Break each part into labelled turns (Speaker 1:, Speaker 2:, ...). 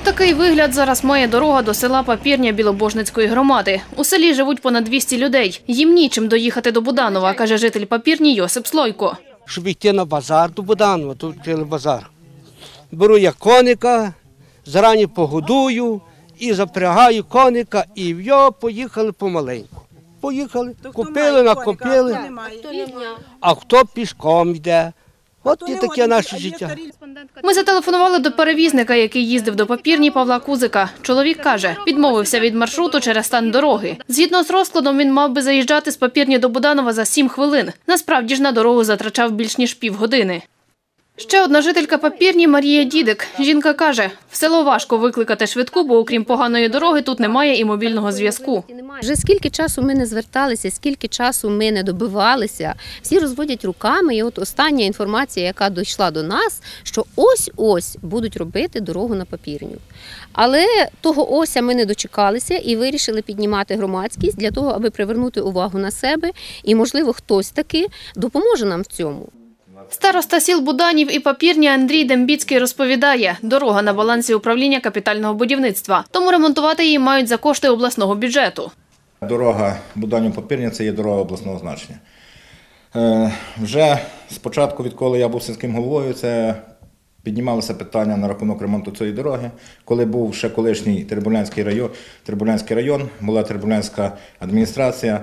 Speaker 1: Такий вигляд зараз має дорога до села Папірня Білобожницької громади. У селі живуть понад 200 людей. Їм нічим доїхати до Буданова, каже житель Папірні Йосип Слойко.
Speaker 2: Щоб йти на базар до Буданова, тут йти на базар. Беру я коника, зарані погодую і запрягаю коника, і поїхали помаленьку. Поїхали, купили, накупили, а хто пішком йде. От і таке наше життя.
Speaker 1: Ми зателефонували до перевізника, який їздив до Папірні, Павла Кузика. Чоловік каже, відмовився від маршруту через стан дороги. Згідно з розкладом, він мав би заїжджати з Папірні до Буданова за 7 хвилин. Насправді ж на дорогу затрачав більш ніж півгодини. Ще одна жителька Папірні Марія Дідик. Жінка каже, в село важко викликати швидку, бо окрім поганої дороги тут немає і мобільного зв'язку.
Speaker 3: Вже скільки часу ми не зверталися, скільки часу ми не добивалися, всі розводять руками. І от остання інформація, яка дійшла до нас, що ось-ось будуть робити дорогу на Папірню. Але того ося ми не дочекалися і вирішили піднімати громадськість для того, аби привернути увагу на себе. І, можливо, хтось таки допоможе нам в цьому.
Speaker 1: Староста сіл Буданів і Папірня Андрій Дембіцький розповідає, дорога на балансі управління капітального будівництва, тому ремонтувати її мають за кошти обласного бюджету.
Speaker 4: Дорога Буданів-Папірня – це є дорога обласного значення. Вже спочатку, відколи я був сільським головою, це піднімалося питання на рахунок ремонту цієї дороги. Коли був ще колишній Теребулянський район, була Теребулянська адміністрація,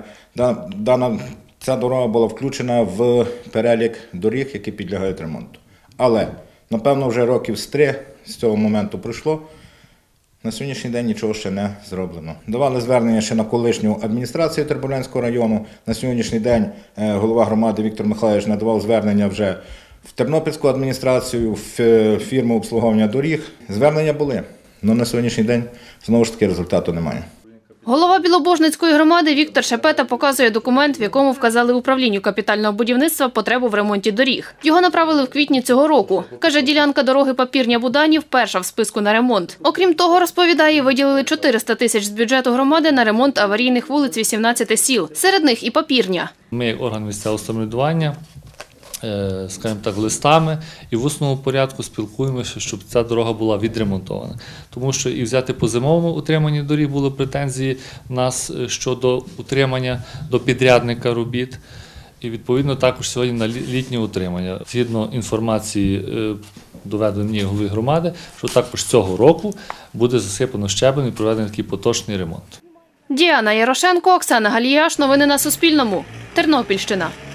Speaker 4: ця дорога була включена в перелік доріг, які підлягають ремонту. Але, напевно, вже років з 3 з цього моменту пройшло. На сьогоднішній день нічого ще не зроблено. Давали звернення ще на колишню адміністрацію Теребулянського району. На сьогоднішній день голова громади Віктор Михайлович надавав звернення вже в Тернопільську адміністрацію, в фірму обслуговування доріг. Звернення були, але на сьогоднішній день знову ж таки результату немає.
Speaker 1: Голова Білобожницької громади Віктор Шепета показує документ, в якому вказали управлінню капітального будівництва потребу в ремонті доріг. Його направили в квітні цього року. Каже, ділянка дороги Папірня-Буданів перша в списку на ремонт. Окрім того, розповідає, виділили 400 тисяч з бюджету громади на ремонт аварійних вулиць 18 сіл. Серед них і Папірня.
Speaker 5: Ми, як орган місцевого самоврядування, скажімо так, листами і в усному порядку спілкуємося, щоб ця дорога була відремонтована. Тому що і взяти по зимовому утриманні доріг були претензії в нас щодо утримання до підрядника робіт. І відповідно також сьогодні на літнє утримання. Згідно інформації доведеної голови громади, що також цього року буде засипано щебень і проведений такий поточний ремонт.
Speaker 1: Діана Ярошенко, Оксана Галіяш. Новини на Суспільному. Тернопільщина.